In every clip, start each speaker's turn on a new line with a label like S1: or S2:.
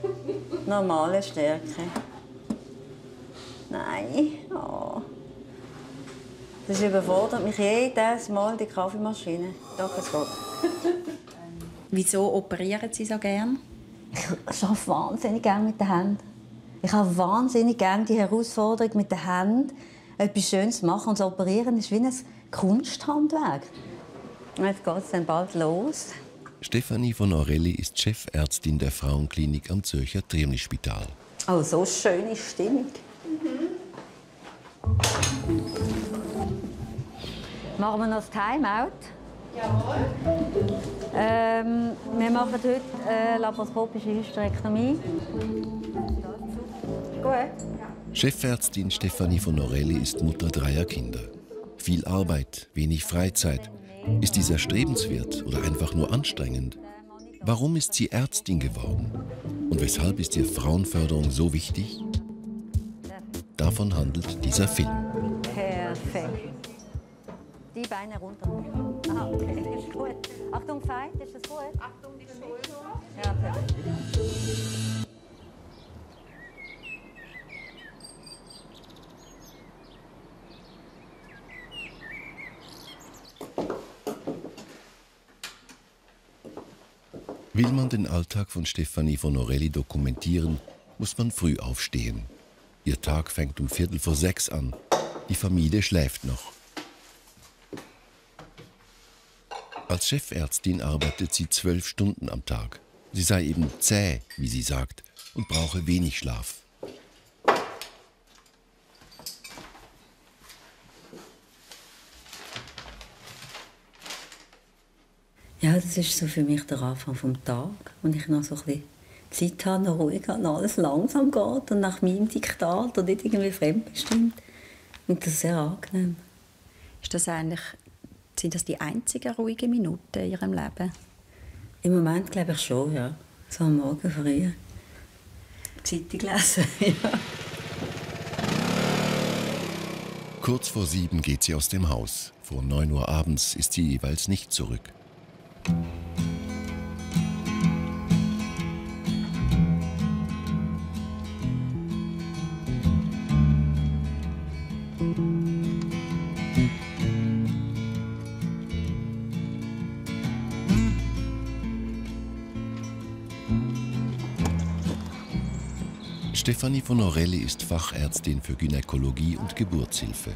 S1: Normale Stärke. Nein. Oh. Das überfordert mich jedes Mal, die Kaffeemaschine. Doch, es geht.
S2: Wieso operieren Sie so gern?
S1: Ich arbeite wahnsinnig gerne mit den Händen. Ich habe wahnsinnig gerne die Herausforderung, mit den Händen etwas Schönes zu machen. Und das Operieren ist wie ein Kunsthandwerk. Jetzt geht es dann bald los.
S3: Stefanie von Orelli ist Chefärztin der Frauenklinik am Zürcher Triemli-Spital.
S1: Oh, so schöne Stimmung. Machen wir noch das Timeout?
S4: Jawohl.
S1: Wir machen heute laparoskopische Hysterektomie. Gut.
S3: Chefärztin Stefanie von Orelli ist Mutter 3 Kinder. Viel Arbeit, wenig Freizeit. Ist dies erstrebenswert oder einfach nur anstrengend? Warum ist sie Ärztin geworden? Und weshalb ist ihr Frauenförderung so wichtig? Davon handelt dieser Film.
S1: Perfekt. Die Beine runter. Ah, okay, ist gut. Achtung, Fight, ist das gut?
S4: Achtung, die Schulter.
S1: Ja, perfekt.
S3: Will man den Alltag von Stefanie von Orelli dokumentieren, muss man früh aufstehen. Ihr Tag fängt um 5:45 an. Die Familie schläft noch. Als Chefärztin arbeitet sie 12 Stunden am Tag. Sie sei eben zäh, wie sie sagt, und brauche wenig Schlaf.
S1: Ja, das ist so für mich der Anfang des Tages, wenn ich noch so ein bisschen Zeit habe, noch ruhig habe, noch alles langsam geht und nach meinem Diktat und nicht irgendwie fremdbestimmt. Und das ist sehr angenehm.
S2: Sind das die einzigen ruhigen Minuten in Ihrem Leben?
S1: Im Moment glaube ich schon, ja. So am Morgen früh. Zeitung lesen, ja.
S3: Kurz vor 7 geht sie aus dem Haus. Vor 9 Uhr abends ist sie jeweils nicht zurück. Stefanie von Orelli ist Fachärztin für Gynäkologie und Geburtshilfe.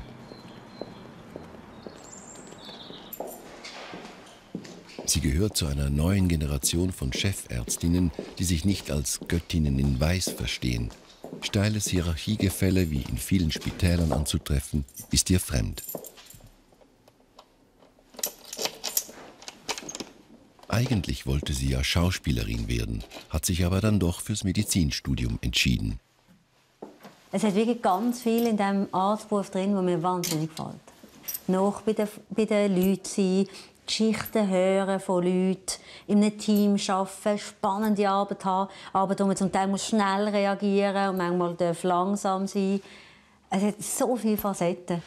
S3: Sie gehört zu einer neuen Generation von Chefärztinnen, die sich nicht als Göttinnen in Weiß verstehen. Steiles Hierarchiegefälle, wie in vielen Spitälern anzutreffen, ist ihr fremd. Eigentlich wollte sie ja Schauspielerin werden, hat sich aber dann doch fürs Medizinstudium entschieden.
S1: Es hat wirklich ganz viel in diesem Arztberuf drin, was mir wahnsinnig gefällt. Noch bei den Leuten sein, Geschichten hören von Leuten, in einem Team arbeiten, spannende Arbeit haben, Arbeit, wo man zum Teil schnell reagieren und manchmal darf langsam sein. Es hat so viele Facetten.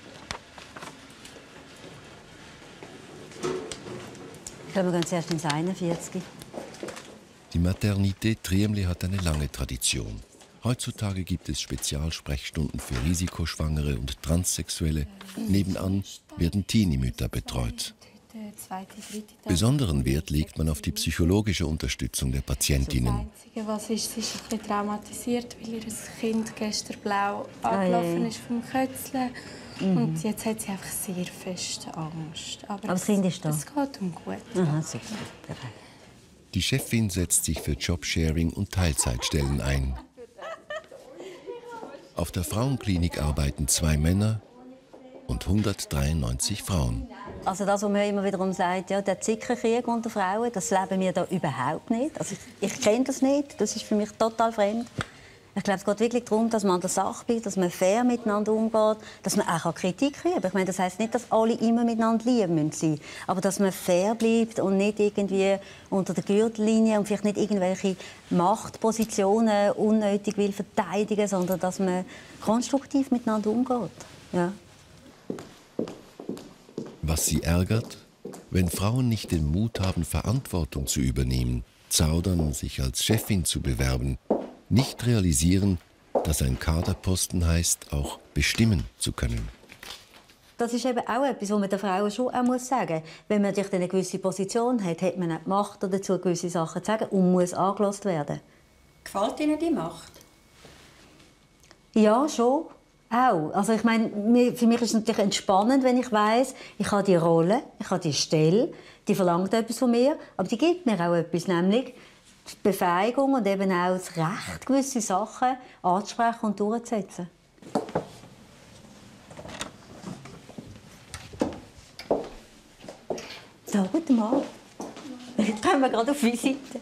S1: Ich glaube, wir gehen zuerst ins 41.
S3: Die Maternité Triemli hat eine lange Tradition. Heutzutage gibt es Spezialsprechstunden für Risikoschwangere und Transsexuelle. Nebenan werden Teenie-Mütter betreut. Besonderen Wert legt man auf die psychologische Unterstützung der Patientinnen.
S4: Das Einzige, was ist, sie ist ein bisschen traumatisiert, weil ihr Kind gestern blau angelaufen ist vom Kötzeln. Und jetzt hat sie einfach sehr fest Angst. Aber
S1: das Kind ist da?
S4: Es geht um gut.
S1: Aha, super.
S3: Die Chefin setzt sich für Jobsharing und Teilzeitstellen ein. Auf der Frauenklinik arbeiten 2 Männer und 193 Frauen.
S1: Also das, was man immer wiederum sagt, ja, der Zickenkrieg unter Frauen, das leben wir da überhaupt nicht. Also ich kenne das nicht, das ist für mich total fremd. Ich glaube, es geht wirklich darum, dass man an der Sache bleibt, dass man fair miteinander umgeht, dass man auch Kritik üben kann. Ich meine, das heisst nicht, dass alle immer miteinander lieben müssen, aber dass man fair bleibt und nicht irgendwie unter der Gürtellinie und vielleicht nicht irgendwelche Machtpositionen unnötig will verteidigen, sondern dass man konstruktiv miteinander umgeht. Ja.
S3: Was sie ärgert? Wenn Frauen nicht den Mut haben, Verantwortung zu übernehmen, zaudern, sich als Chefin zu bewerben, nicht realisieren, dass ein Kaderposten heißt, auch bestimmen zu können.
S1: Das ist eben auch etwas, was man den Frauen schon auch sagen muss. Wenn man durch eine gewisse Position hat, hat man auch die Macht dazu, gewisse Sachen zu sagen und muss angehört werden.
S2: Gefällt Ihnen die Macht?
S1: Ja, schon. Auch. Also ich meine, für mich ist es natürlich entspannend, wenn ich weiss, ich habe die Rolle, ich habe die Stelle, die verlangt etwas von mir, aber die gibt mir auch etwas, nämlich die Befähigung und eben auch das Recht, gewisse Sachen anzusprechen und durchzusetzen. So, guten Morgen. Jetzt kommen wir gerade auf Visite.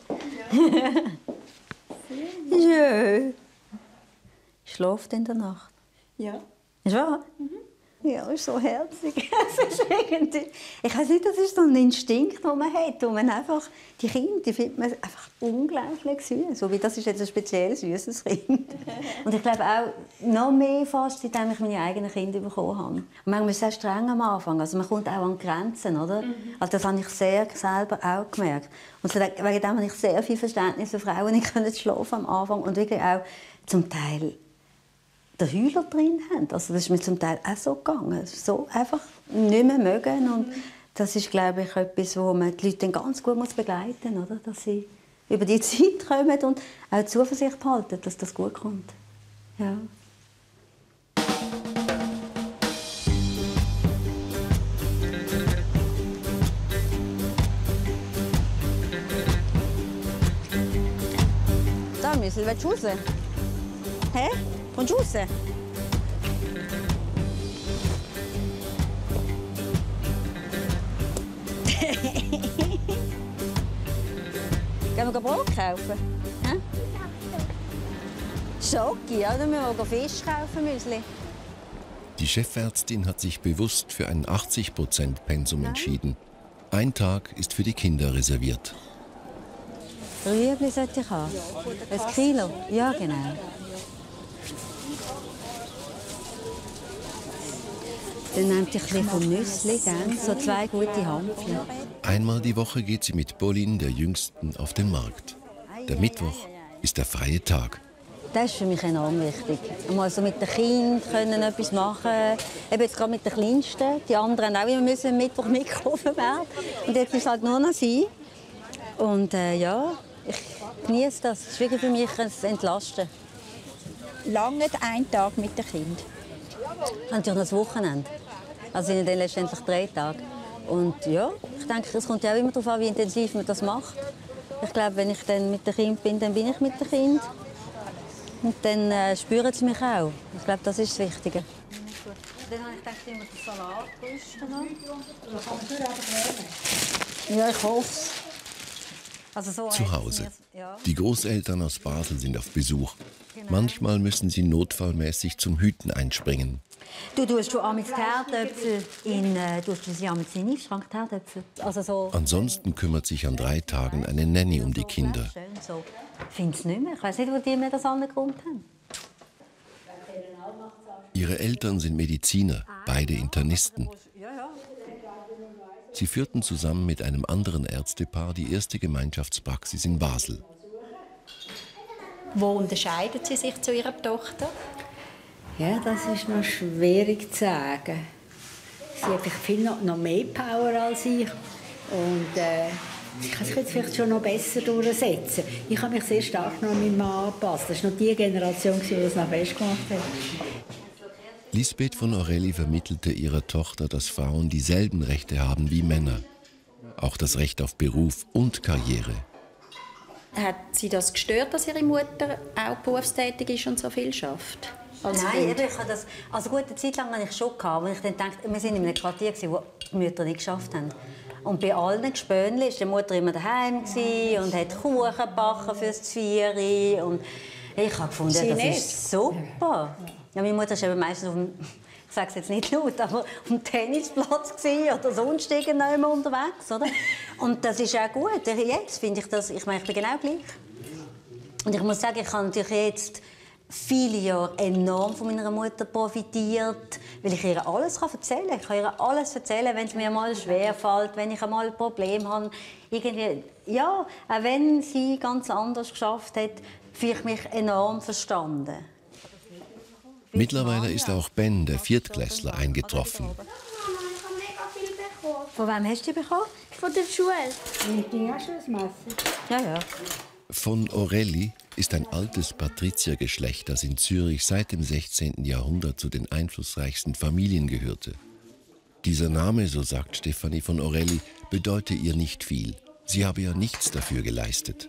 S1: Schön. Schläft in der Nacht?
S2: Ja.
S1: Ist wahr? Ja, ist so herzig. Es ist irgendwie, ich weiß nicht, das ist so ein Instinkt, den man hat. Und man einfach, die Kinder, die findet man einfach unglaublich süß. So wie das ist jetzt ein speziell süßes Kind. Und ich glaube auch noch mehr fast, seitdem ich meine eigenen Kinder bekommen habe. Und manchmal ist es sehr streng am Anfang. Also man kommt auch an Grenzen, oder? Also das habe ich sehr selber auch gemerkt. Und wegen dem habe ich sehr viel Verständnis für Frauen, die können schlafen am Anfang und wirklich auch zum Teil den Heuler drin haben. Also das ist mir zum Teil auch so gegangen. So einfach nicht mehr mögen. Und das ist, glaube ich, etwas, wo man die Leute dann ganz gut begleiten muss, oder? Dass sie über die Zeit kommen und auch Zuversicht behalten, dass das gut kommt. Ja. Da, Müsli, willst du raus? Hä? Kommst du raus? Gehen wir Brot kaufen? Hä? Schoki, ja? Dann müssen wir Fisch kaufen, Müsli.
S3: Die Chefärztin hat sich bewusst für ein 80%-Pensum entschieden. Ein Tag ist für die Kinder reserviert.
S1: Rüebli sollte ich haben. Ein Kilo? Ja, genau. Dann nehmt ihr ein bisschen vom Nüssli, so 2 gute Hampfchen.
S3: Einmal die Woche geht sie mit Pauline, der Jüngsten, auf den Markt. Der Mittwoch ist der freie Tag.
S1: Das ist für mich enorm wichtig. Mal so mit den Kindern etwas machen. Eben jetzt gerade mit den Kleinsten. Die anderen auch immer am Mittwoch mitgeholfen werden. Und jetzt ist es halt nur noch sie. Und ja, ich genieße das. Es ist wirklich für mich ein Entlasten.
S2: Lange einen Tag mit den Kindern?
S1: Natürlich noch das Wochenende. Also sind dann letztendlich 3 Tage. Und ja, ich denke, es kommt ja auch immer darauf an, wie intensiv man das macht. Ich glaube, wenn ich dann mit dem Kind bin, dann bin ich mit dem Kind. Und dann spüren sie mich auch. Ich glaube, das ist das Wichtige. Dann habe ich gedacht, immer den Salat rüsten. Ja, ich hoffe es. Also so
S3: zu Hause. Die Großeltern aus Basel sind auf Besuch. Manchmal müssen sie notfallmäßig zum Hüten einspringen.
S1: Du tust amix die Herdöpfel in den Schrank, die Herdöpfel. Also so.
S3: Ansonsten kümmert sich an 3 Tagen eine Nanny um die Kinder.
S1: So. Ich finde es nicht mehr. Ich weiß nicht, wo die mir das angekommen haben.
S3: Ihre Eltern sind Mediziner, beide Internisten. Sie führten zusammen mit einem anderen Ärztepaar die erste Gemeinschaftspraxis in Basel.
S2: Wo unterscheidet sie sich zu ihrer Tochter?
S5: Ja, das ist noch schwierig zu sagen. Sie hat viel noch mehr Power als ich. Und ich kann sich jetzt vielleicht schon noch besser durchsetzen. Ich habe mich sehr stark noch an meinen Mann angepasst. Das war noch die Generation, die das noch festgemacht hat.
S3: Lisbeth von Orelli vermittelte ihrer Tochter, dass Frauen dieselben Rechte haben wie Männer. Auch das Recht auf Beruf und Karriere.
S2: Hat sie das gestört, dass ihre Mutter auch berufstätig ist und so viel schafft?
S1: Nein, eben, ich habe das, also gut, eine Zeit lang hatte ich schon, weil ich dann dachte, wir waren in einem Quartier, wo die Mütter nicht geschafft haben. Und bei allen Gespönchen war die Mutter immer daheim und hat Kuchen gebacken fürs Zvieri. Und ich habe gefunden, das ist super. Ja, meine Mutter war eben meistens auf dem, ich sage es jetzt nicht laut, aber auf dem Tennisplatz oder sonst irgendwo unterwegs, oder? Und das ist auch gut. Jetzt finde ich das, ich meine, ich bin genau gleich. Und ich muss sagen, ich kann natürlich jetzt viele Jahre enorm von meiner Mutter profitiert, weil ich ihr alles erzählen kann. Ich kann ihr alles erzählen, wenn es mir mal schwerfällt, wenn ich einmal ein Problem habe. Irgendwie, ja, auch wenn sie ganz anders geschafft hat, fühle ich mich enorm verstanden.
S3: Mittlerweile ist auch Ben, der Viertklässler, eingetroffen.
S1: Von wem hast du die bekommen?
S6: Von der Schule.
S1: Ja, ja.
S3: Von Orelli ist ein altes Patriziergeschlecht, das in Zürich seit dem 16. Jahrhundert zu den einflussreichsten Familien gehörte. Dieser Name, so sagt Stefanie von Orelli, bedeute ihr nicht viel. Sie habe ja nichts dafür geleistet.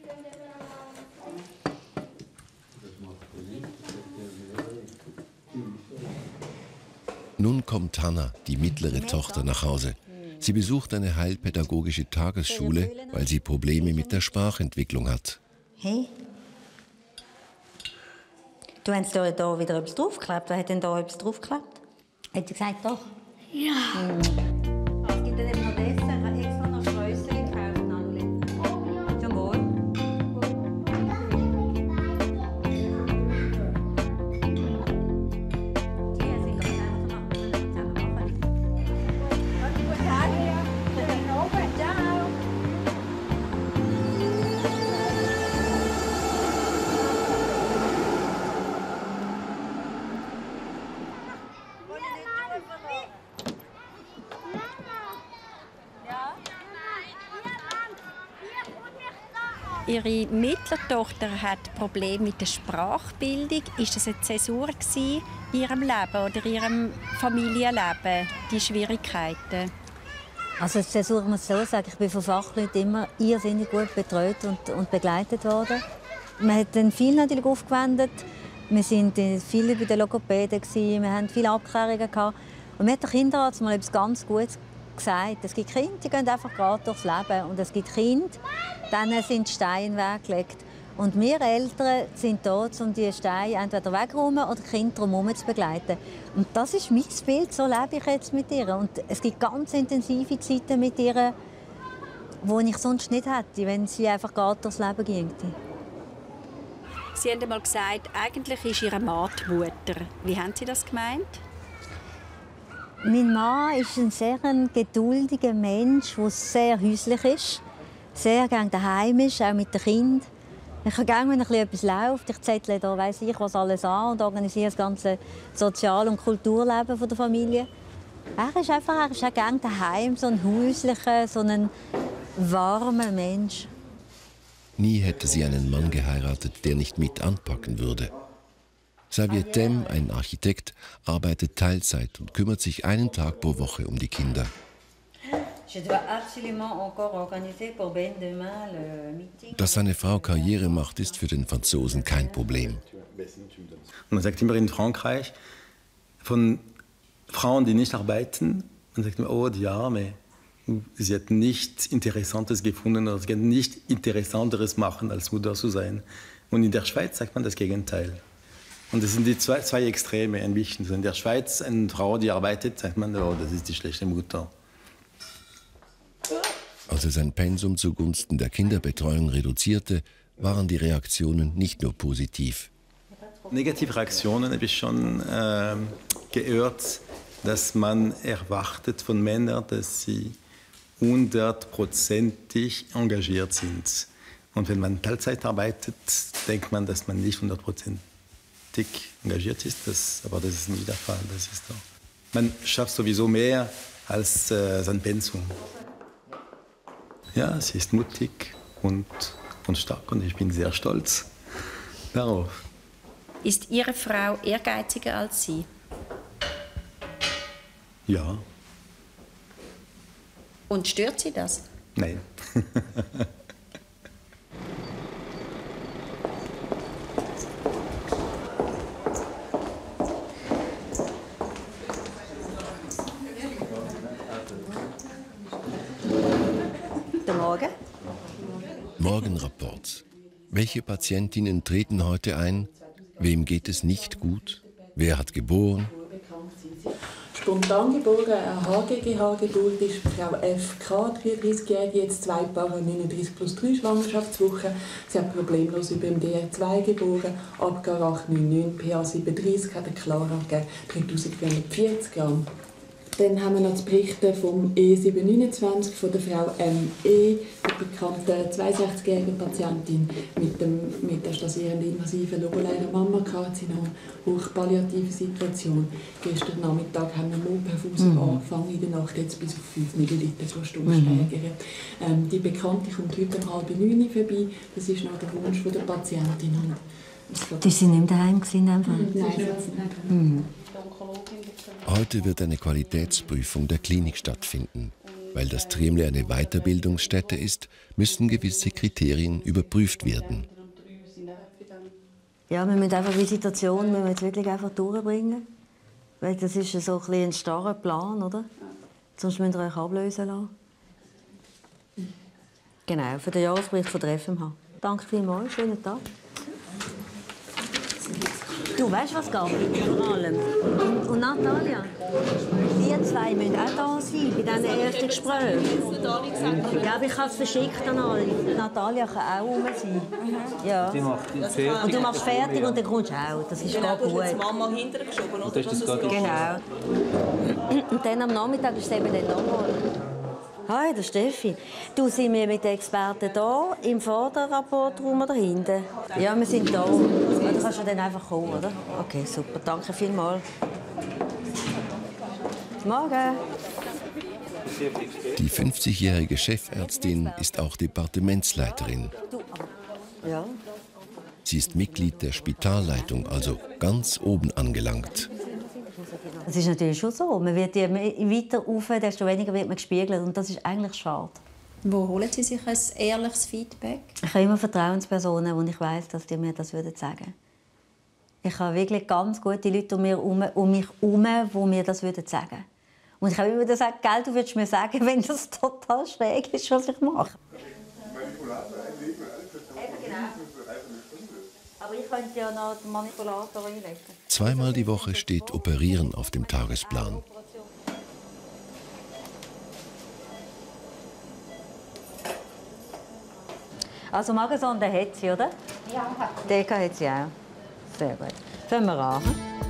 S3: Nun kommt Hanna, die mittlere Tochter, nach Hause. Sie besucht eine heilpädagogische Tagesschule, weil sie Probleme mit der Sprachentwicklung hat.
S1: Hey? Du hast da wieder etwas draufgeklebt. Wer hat denn da etwas draufgeklebt? Hat sie gesagt, doch?
S6: Ja.
S1: Es gibt dann eben noch Dessert. Ich habe extra noch Streuseln gekauft, Anneli. Zum Wohl.
S2: Ihre mittlere Tochter hat Probleme mit der Sprachbildung. Ist das eine Zäsur in ihrem Leben oder in ihrem Familienleben, die Schwierigkeiten?
S1: Also die Zäsur, ich muss so sagen, ich bin von Fachleuten immer irrsinnig gut betreut und begleitet worden. Man hat dann viel natürlich aufgewendet. Wir sind viel bei den Logopäden, wir haben viele Abklärungen gehabt. Und mir hat der Kinderarzt mal etwas ganz Gutes gesagt. Es gibt Kinder, die gehen einfach gerade durchs Leben. Und es gibt Kinder, denen sind Steine in den Weg gelegt. Und wir Eltern sind da, um die Steine entweder wegzuräumen oder die Kinder drumherum zu begleiten. Und das ist mein Bild, so lebe ich jetzt mit ihr. Und es gibt ganz intensive Zeiten mit ihr, die ich sonst nicht hätte, wenn sie einfach gerade durchs Leben ginge.
S2: Sie haben einmal gesagt, eigentlich ist Ihre Mann die Mutter. Wie haben Sie das gemeint?
S1: Mein Mann ist ein sehr geduldiger Mensch, der sehr häuslich ist, sehr gerne daheim ist, auch mit den Kindern. Ich kann gerne, wenn etwas läuft, ich zettle da, weiss ich was alles an und organisiere das ganze Sozial- und Kulturleben der Familie. Er ist auch gerne daheim, so ein häuslicher, so ein warmer Mensch.
S3: Nie hätte sie einen Mann geheiratet, der nicht mit anpacken würde. Xavier Tem, ein Architekt, arbeitet Teilzeit und kümmert sich einen Tag pro Woche um die Kinder. Dass seine Frau Karriere macht, ist für den Franzosen kein Problem.
S7: Man sagt immer in Frankreich von Frauen, die nicht arbeiten, man sagt immer, oh, die Arme, sie hat nichts Interessantes gefunden oder sie kann nichts Interessanteres machen, als Mutter zu sein. Und in der Schweiz sagt man das Gegenteil. Und das sind die zwei Extreme ein bisschen. In der Schweiz eine Frau, die arbeitet, sagt man, oh, das ist die schlechte Mutter.
S3: Als er sein Pensum zugunsten der Kinderbetreuung reduzierte, waren die Reaktionen nicht nur positiv.
S7: Negative Reaktionen habe ich schon gehört, dass man erwartet von Männern, dass sie 100%ig engagiert sind. Und wenn man Teilzeit arbeitet, denkt man, dass man nicht 100% engagiert ist. Aber das ist nicht der Fall. Das ist doch. Man schafft sowieso mehr als sein Pensum. Ja, sie ist mutig und stark und ich bin sehr stolz darauf.
S2: Ist Ihre Frau ehrgeiziger als Sie?
S7: Ja.
S2: Und stört Sie das?
S7: Nein.
S1: Guten Morgen.
S3: Morgenrapport. Welche Patientinnen treten heute ein? Wem geht es nicht gut? Wer hat geboren?
S6: spontan geboren, eine HGGH-Geburt ist Frau FK, 33-Jährige, jetzt 2 Paare 39+3 Schwangerschaftswochen. Sie hat problemlos über dem DR2 geboren, Abgar 899, PA 37, hat eine Clara gegeben, 3440 Gramm. Dann haben wir noch die Berichte vom E729 von der Frau M.E., der bekannten 62-jährigen Patientin mit der stasierenden invasiven lobulären Mammakarzinom, hochpalliative Situation. Gestern Nachmittag haben wir Molperfusion angefangen, in der Nacht jetzt bis auf 5 Milliliter pro Stunde steigern. Die Bekannte kommt heute um 8:30 vorbei. Das ist noch der Wunsch der Patientin.
S1: Die sind nicht daheim einfach?
S6: Nein.
S3: Heute wird eine Qualitätsprüfung der Klinik stattfinden. Weil das Triemle eine Weiterbildungsstätte ist, müssen gewisse Kriterien überprüft werden.
S1: Ja, wir müssen einfach die Situation jetzt wirklich einfach durchbringen. Weil das ist so ein starrer Plan, oder? Sonst müsst ihr euch ablösen lassen. Genau, für den Jahresbericht von der FMH. Danke vielmals, schönen Tag. Du weißt, was geht vor allem. Und Natalia, wir zwei müssen auch da sein, bei diesen ersten Gesprächen. Ja, aber ich habe es verschickt an alle. Natalia kann auch rum sein. Ja. Und du machst fertig und dann kommst du auch. Das ist gar gut.
S8: Die Mama hinterher geschoben, oder?
S1: Genau. Und dann am Nachmittag ist es eben dann nochmal. Hi, der Steffi. Du, sind wir mit den Experten hier im Vorderrapportraum oder hinten? Ja, wir sind hier. Du kannst ja dann einfach kommen, oder? Okay, super. Danke vielmals. Morgen.
S3: Die 50-jährige Chefärztin ist auch Departementsleiterin.
S1: Ja.
S3: Sie ist Mitglied der Spitalleitung, also ganz oben angelangt.
S1: Das ist natürlich schon so. Man wird je weiter rauf, desto weniger wird man gespiegelt. Und das ist eigentlich schade.
S2: Wo holen Sie sich ein ehrliches Feedback?
S1: Ich habe immer Vertrauenspersonen, wo ich weiss, dass die mir das sagen würden. Ich habe wirklich ganz gute Leute um mich herum, die mir das sagen würden. Und ich habe immer gesagt, Gell, du würdest mir sagen, wenn das total schräg ist, was ich mache. Aber ich könnte ja noch den Manipulator einlegen.
S3: 2-mal die Woche steht Operieren auf dem Tagesplan.
S1: Also Magensonde hat sie, oder? Ja. Deka hat sie auch. Sehr gut. Fangen wir an.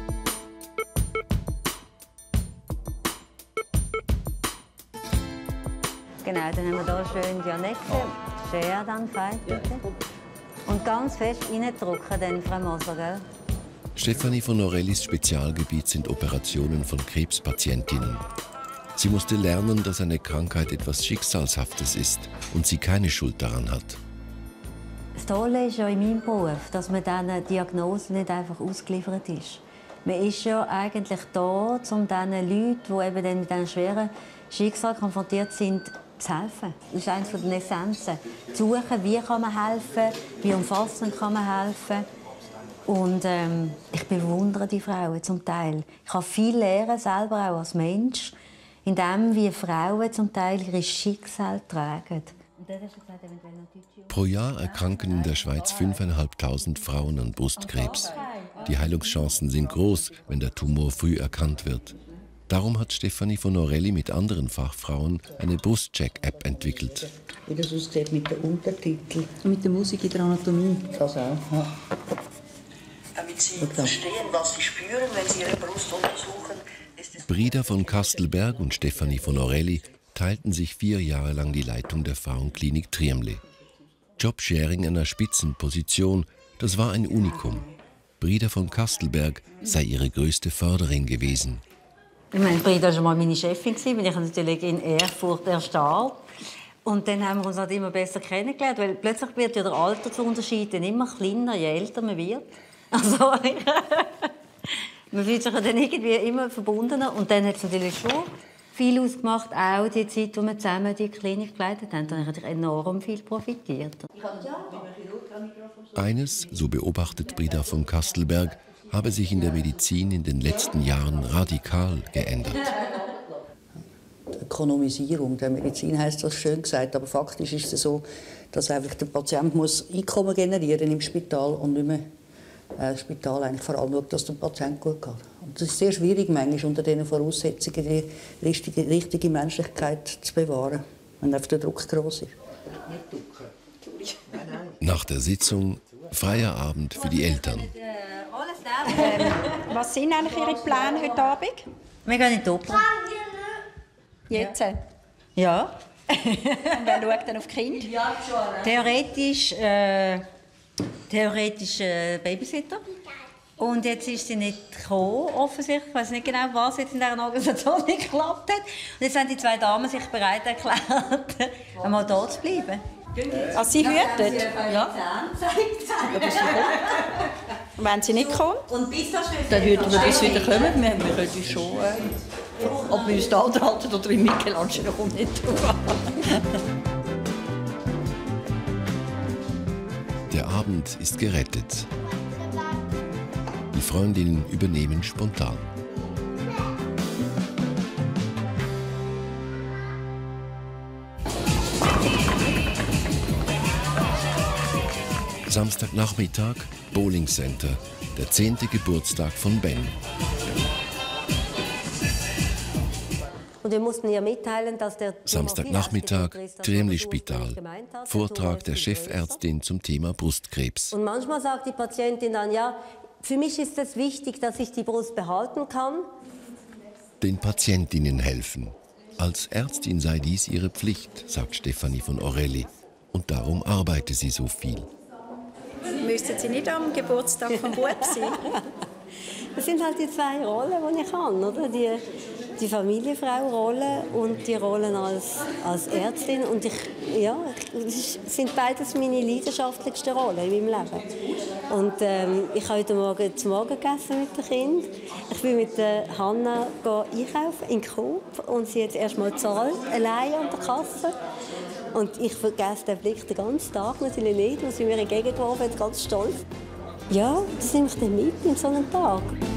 S1: Genau, dann haben wir hier schön die Annette. Schere dann fein, bitte. Und ganz fest reindrücken, dann, Frau Moser, gell?
S3: Stefanie von Norellis Spezialgebiet sind Operationen von Krebspatientinnen. Sie musste lernen, dass eine Krankheit etwas Schicksalshaftes ist und sie keine Schuld daran hat.
S1: Das Tolle ist ja in meinem Beruf, dass man diesen Diagnosen nicht einfach ausgeliefert ist. Man ist ja eigentlich da, um diesen Leuten, die eben dann mit diesen schweren Schicksalen konfrontiert sind, zu helfen. Das ist eines der Essenzen. Zu suchen, wie kann man helfen, wie umfassend kann man helfen. Und ich bewundere die Frauen zum Teil. Ich kann viel lernen, selber auch als Mensch, in dem, wie Frauen zum Teil ihre Schicksale tragen.
S3: Pro Jahr erkranken in der Schweiz 5.500 Frauen an Brustkrebs. Die Heilungschancen sind groß, wenn der Tumor früh erkannt wird. Darum hat Stefanie von Norelli mit anderen Fachfrauen eine Brustcheck-App entwickelt.
S9: Wie das aussieht mit den Untertiteln.
S8: Und mit der Musik in der Anatomie.
S9: Das auch, ja.
S10: Damit Sie verstehen, was Sie spüren, wenn Sie Ihre Brust untersuchen.
S3: Brida von Kastelberg und Stefanie von Norelli teilten sich 4 Jahre lang die Leitung der Frauenklinik Triemle. Jobsharing in einer Spitzenposition, das war ein Unikum. Brida von Kastelberg sei ihre größte Förderin gewesen.
S1: Ich meine, Brida war schon mal meine Chefin, weil ich natürlich in Erfurt erstarb. Und dann haben wir uns halt immer besser kennengelernt, weil plötzlich wird ja der Altersunterschied immer kleiner, je älter man wird. Also, man fühlt sich dann irgendwie immer verbundener. Und dann hat es natürlich schon viel ausgemacht, auch die Zeit, wo wir zusammen die Klinik geleitet haben. Da habe ich enorm viel profitiert.
S3: Eines, so beobachtet Brida von Kastelberg, habe sich in der Medizin in den letzten Jahren radikal geändert.
S9: Ökonomisierung der Medizin heisst das schön gesagt, aber faktisch ist es so, dass einfach der Patient muss Einkommen generieren im Spital und nicht mehr das Spital eigentlich vor allem schaut, dass dem Patient gut geht. Und es ist sehr schwierig, manchmal unter diesen Voraussetzungen die richtige Menschlichkeit zu bewahren, wenn einfach der Druck groß ist.
S3: Nach der Sitzung freier Abend für die Eltern.
S2: Was sind eigentlich Ihre Pläne heute Abend?
S1: Wir gehen in die Oper.
S2: Jetzt?
S1: Ja.
S2: Und wer schaut dann auf die Kinder?
S1: Theoretisch Babysitter. Und jetzt ist sie nicht gekommen, offensichtlich. Ich weiß nicht genau, was jetzt in dieser Organisation nicht geklappt hat. Und jetzt haben die 2 Damen sich bereit erklärt, einmal da zu bleiben.
S2: Also Sie hüten?
S1: Ja.
S2: Und wenn sie nicht kommen?
S1: Und bis das
S8: Dann hüten wir, bis sie wieder kommen. Wir können uns schon... ob wir uns da halten oder in Michelangelo, kommt nicht drauf an.
S3: Der Abend ist gerettet. Die Freundinnen übernehmen spontan. Samstagnachmittag, Bowling Center, der 10. Geburtstag von Ben.
S11: Und wir mussten ihr mitteilen, dass der
S3: Samstagnachmittag, Tremli-Spital. Vortrag der Chefärztin zum Thema Brustkrebs.
S11: Und manchmal sagt die Patientin dann, ja, für mich ist es wichtig, dass ich die Brust behalten kann.
S3: Den Patientinnen helfen. Als Ärztin sei dies ihre Pflicht, sagt Stefanie von Orelli. Und darum arbeite sie so viel.
S2: Müssten Sie nicht am Geburtstag vom Bub sein?
S11: Das sind halt die 2 Rollen, die ich habe, oder? Die Familienfrau-Rolle und die Rollen als Ärztin. Und das sind beides meine leidenschaftlichsten Rollen in meinem Leben. Und ich habe heute Morgen zu Morgen gegessen mit dem Kind. Ich bin mit der Hanna einkaufen in Coop und sie hat erst mal gezahlt, alleine an der Kasse. Und ich vergesse den Blick den ganzen Tag natürlich nicht, was sie mir entgegengeworfen hat, ganz stolz. Ja, das nehme ich dann mit in so einen Tag.